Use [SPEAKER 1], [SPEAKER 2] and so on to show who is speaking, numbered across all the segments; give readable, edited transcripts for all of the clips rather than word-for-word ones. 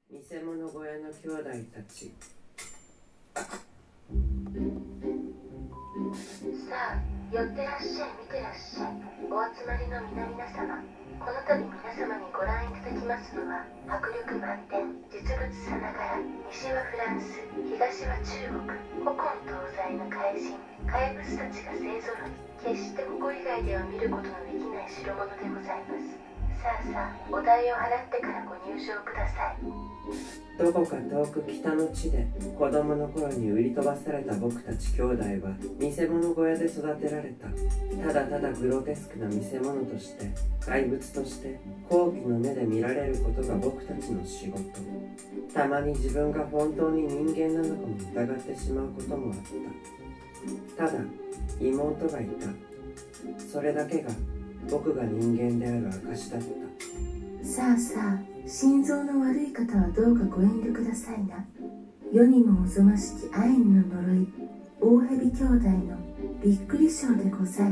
[SPEAKER 1] 見せ物小屋の兄弟たち。
[SPEAKER 2] さあ、寄ってらっしゃい、見てらっしゃい。お集まりの皆々様、この度皆様にご覧いただきますのは、迫力満点、実物さながら、西はフランス、東は中国、古今東西の怪人、怪物たちが勢ぞろい。決してここ以外では見ることのできない代物でございます。さあさあ、お代を払ってからご入場ください。
[SPEAKER 1] どこか遠く北の地で子供の頃に売り飛ばされた僕たち兄弟は見せ物小屋で育てられた。ただただグロテスクな見せ物として怪物として好奇の目で見られることが僕たちの仕事。たまに自分が本当に人間なのかも疑ってしまうこともあった。ただ妹がいた。それだけが僕が人間である証だった。
[SPEAKER 2] さあさあ、心臓の悪い方はどうかご遠慮くださいな。世にもおぞましきアイヌの呪い、大蛇兄弟のびっくりショーでござい。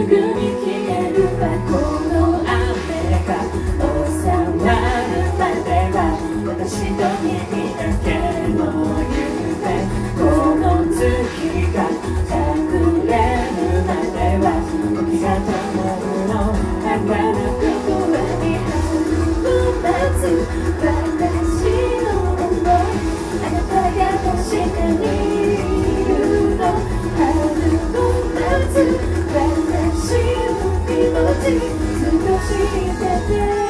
[SPEAKER 3] ぐに消えるわこの雨が収まるまでは私と君だけの夢この月が隠れるまでは時が止まるの儚く声に春を待つ私の想いあなたが確かにいるの春を待つ私の気持ち少しだけ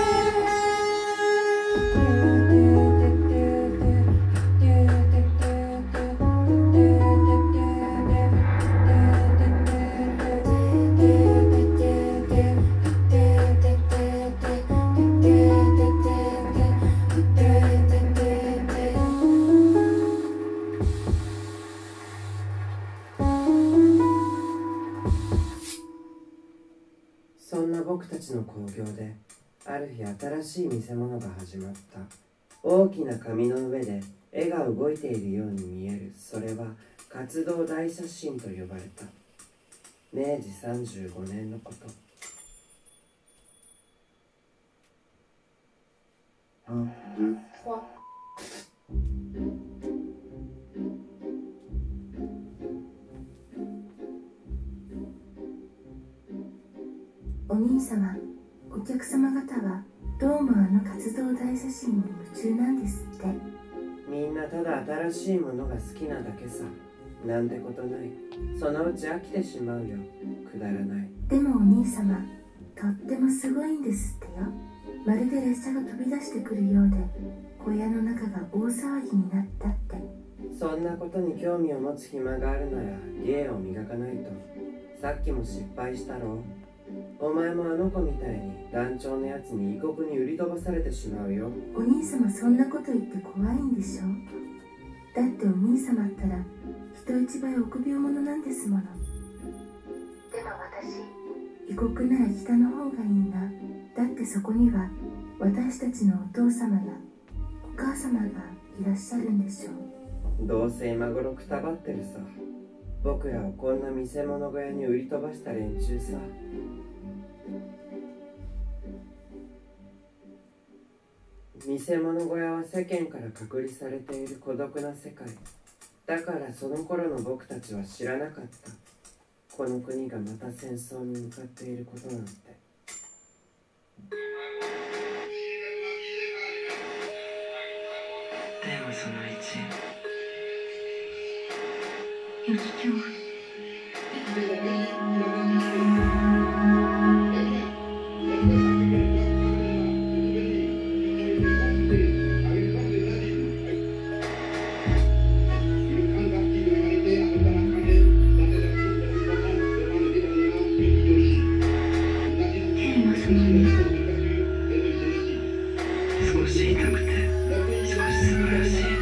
[SPEAKER 1] そんな僕たちの興行である日新しい見せ物が始まった。大きな紙の上で絵が動いているように見える。それは活動大写真と呼ばれた。明治35年のこと。
[SPEAKER 3] お兄様、お客様方はどうもあの活動大写真に夢中なんですって。
[SPEAKER 1] みんなただ新しいものが好きなだけさ。なんてことない。そのうち飽きてしまうよ。くだらない。
[SPEAKER 3] でもお兄様、とってもすごいんですってよ。まるで列車が飛び出してくるようで小屋の中が大騒ぎになったって。
[SPEAKER 1] そんなことに興味を持つ暇があるなら芸を磨かないと。さっきも失敗したろ。お前もあの子みたいに団長のやつに異国に売り飛ばされてしまうよ。
[SPEAKER 3] お兄様そんなこと言って怖いんでしょ。だってお兄様ったら人一倍臆病者なんですもの。
[SPEAKER 2] でも私
[SPEAKER 3] 異国なら北の方がいいな。だってそこには私たちのお父様やお母様がいらっしゃるんでしょう。
[SPEAKER 1] どうせ今頃くたばってるさ。僕らをこんな見せ物小屋に売り飛ばした連中さ。見せ物小屋は世間から隔離されている孤独な世界。だからその頃の僕たちは知らなかった。この国がまた戦争に向かっていることなんて。
[SPEAKER 4] テーマその1。
[SPEAKER 3] 予期恐怖。
[SPEAKER 4] 少し痛くて少し素晴らしい。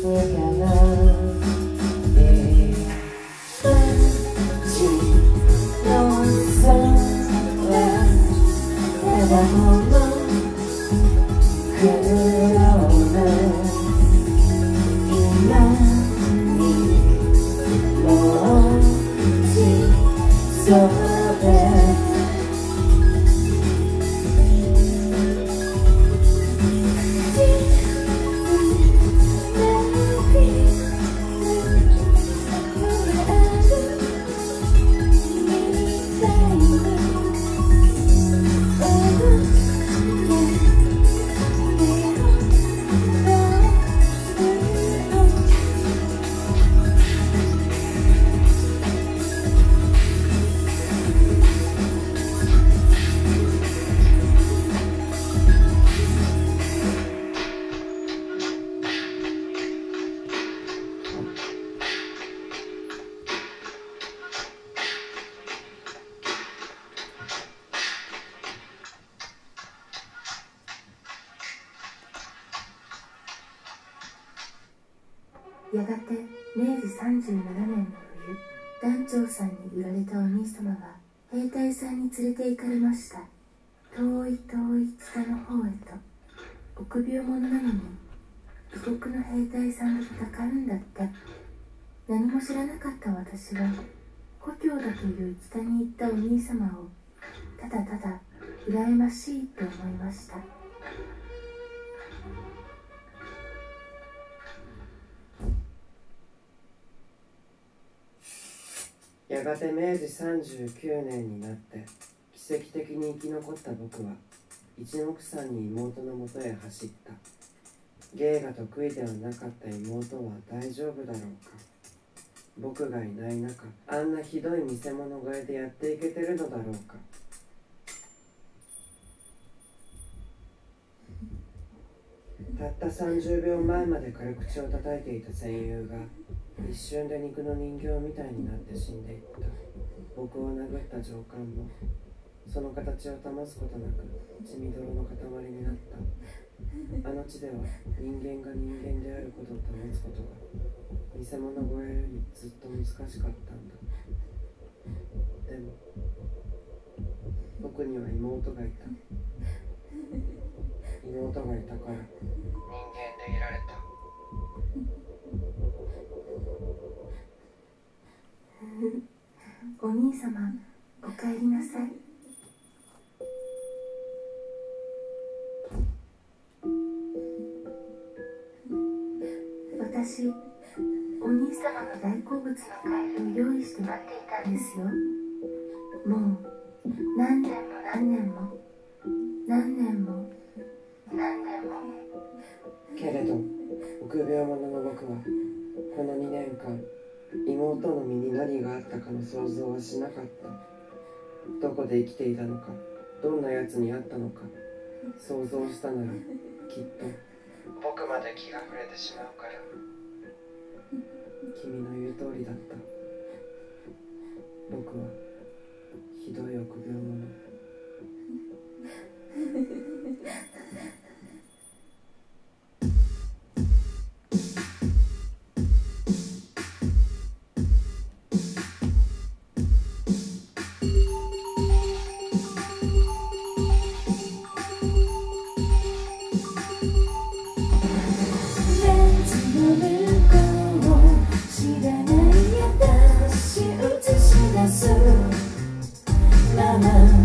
[SPEAKER 2] やがて明治37年の冬、団長さんに売られたお兄様は兵隊さんに連れて行かれました。遠い遠い北の方へと。臆病者なのに異国の兵隊さんと戦うんだって。何も知らなかった私は故郷だという北に行ったお兄様をただただ羨ましいと思いました。
[SPEAKER 1] やがて明治39年になって奇跡的に生き残った僕は一目散に妹のもとへ走った。芸が得意ではなかった妹は大丈夫だろうか。僕がいない中、あんなひどい見せ物小屋でやっていけてるのだろうか。たった30秒前まで軽口を叩いていた戦友が一瞬で肉の人形みたいになって死んでいった。僕を殴った上官もその形を保つことなく血みどろの塊になった。あの地では人間が人間であることを保つことが見せ物小屋よりずっと難しかったんだ。でも僕には妹がいた。妹がいたから人間でいられた。
[SPEAKER 2] お兄様、お帰りなさい。私、お兄様の大好物のカエルを用意して待っていたんですよ。もう何年も何年も何年も何年も。
[SPEAKER 1] けれど臆病者の僕はこの2年間妹の身に何があったかの想像はしなかった。どこで生きていたのか、どんなやつに会ったのか想像したならきっと僕まで気が触れてしまうから。君の言う通りだった。僕はひどい臆病者。
[SPEAKER 3] 知らない私映し出すまま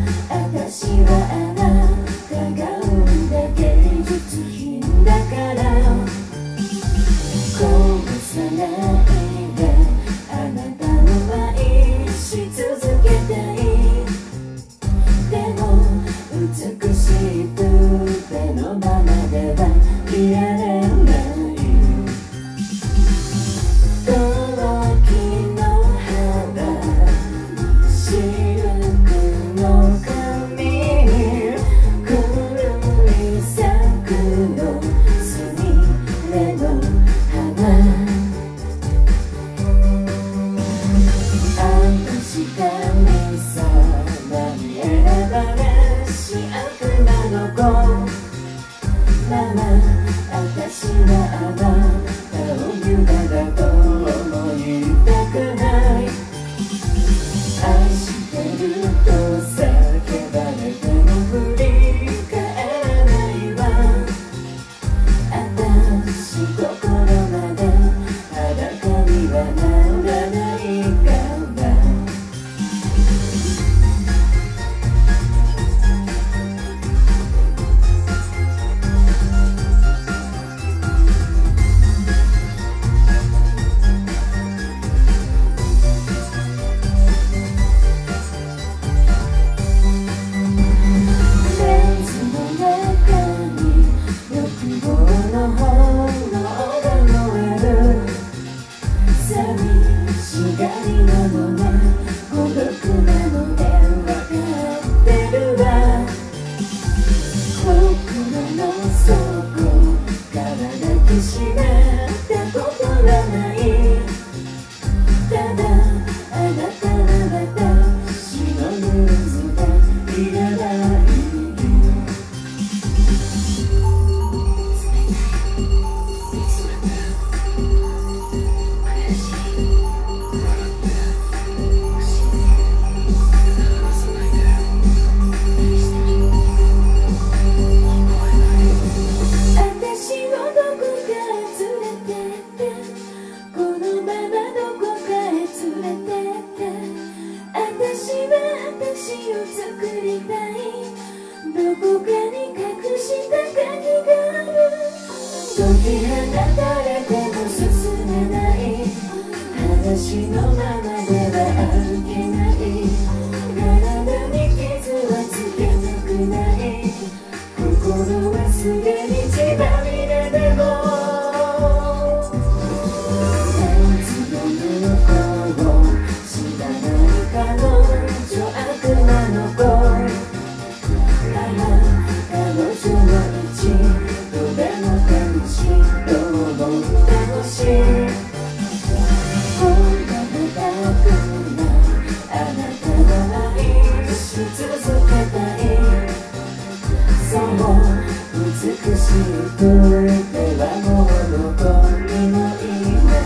[SPEAKER 3] 私のままでは歩けない。体に傷はつけたくない。心はすでに血まみれでも夏の向こう知らない彼女悪魔の子。彼女の一度でも楽しいと思ってほしい。本当にたくないあなたの愛し続けたい。そう美しい声ではもうどこにもいない。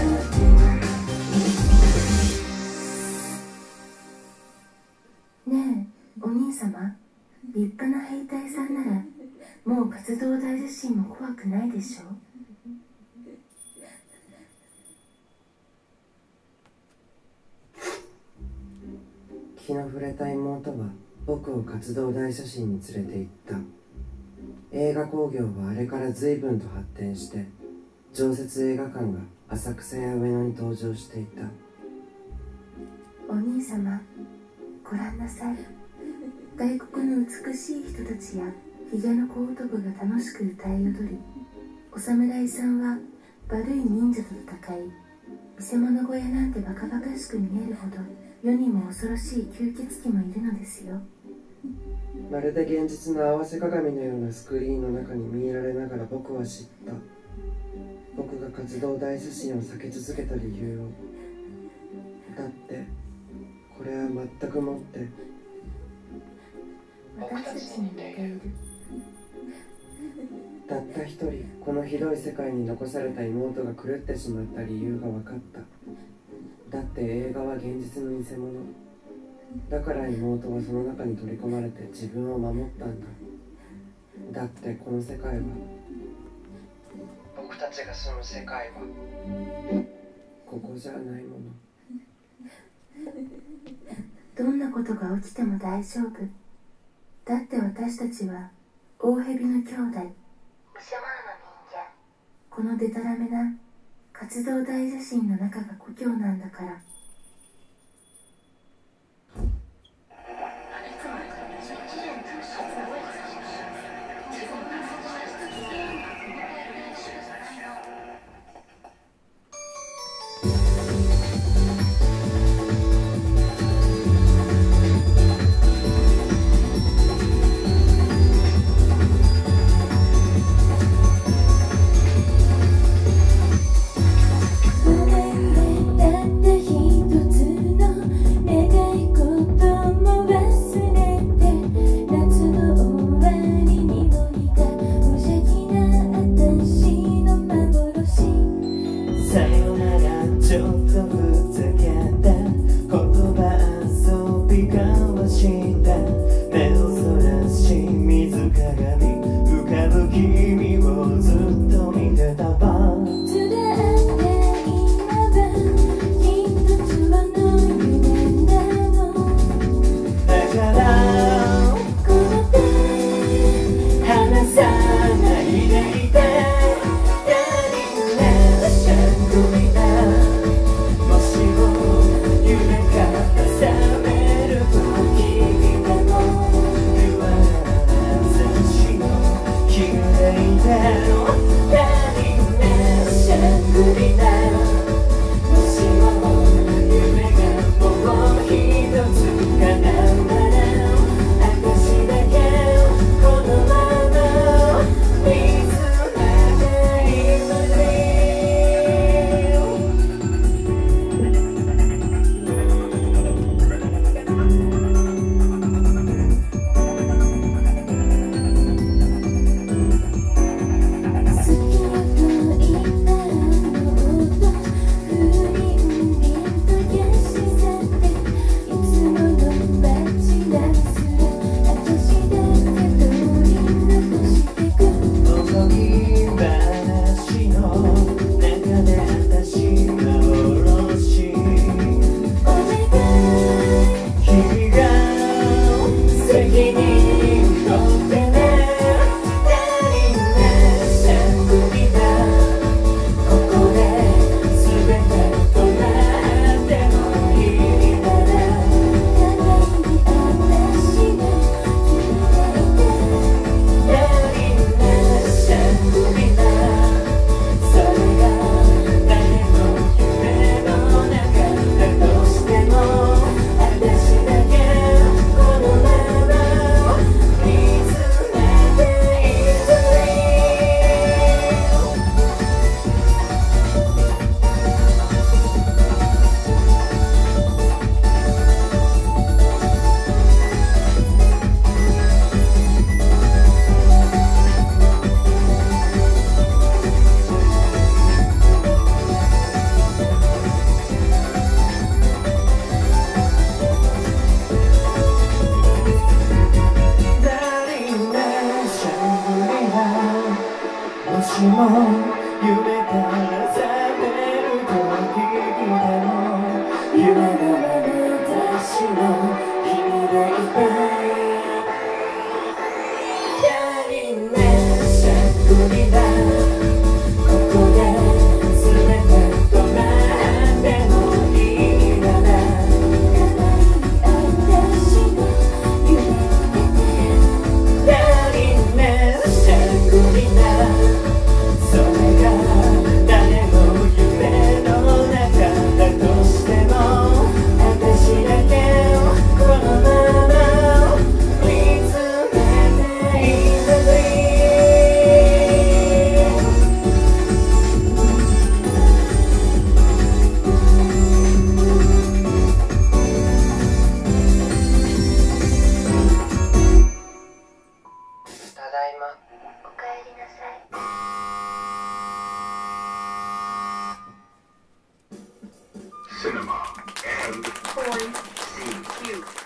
[SPEAKER 3] ねえお兄様、立派な兵隊さんならもう活動大地震も怖くないでしょう。
[SPEAKER 1] 気の触れた妹は僕を活動大写真に連れて行った。映画興行はあれから随分と発展して、常設映画館が浅草や上野に登場していた。
[SPEAKER 3] お兄様、ご覧なさい。外国の美しい人たちやひげの小男が楽しく歌い踊り、お侍さんは悪い忍者と戦い、見せ物小屋なんてバカバカしく見えるほど世にも恐ろしい吸血鬼もいるのですよ。
[SPEAKER 1] まるで現実の合わせ鏡のようなスクリーンの中に見入られながら僕は知った。僕が活動大写真を避け続けた理由を。だってこれは全くもって
[SPEAKER 3] 私たちに似ている。
[SPEAKER 1] たった一人このひどい世界に残された妹が狂ってしまった理由が分かった。だって映画は現実の偽物だから妹はその中に取り込まれて自分を守ったんだ。だってこの世界は、僕たちが住む世界はここじゃないもの。
[SPEAKER 3] どんなことが起きても大丈夫。だって私たちは大蛇の兄弟。
[SPEAKER 2] 見せ物の人間。
[SPEAKER 3] このデタラメな活動大写真の中が故郷なんだから。
[SPEAKER 4] cinema and
[SPEAKER 2] Boy.
[SPEAKER 4] see
[SPEAKER 2] You.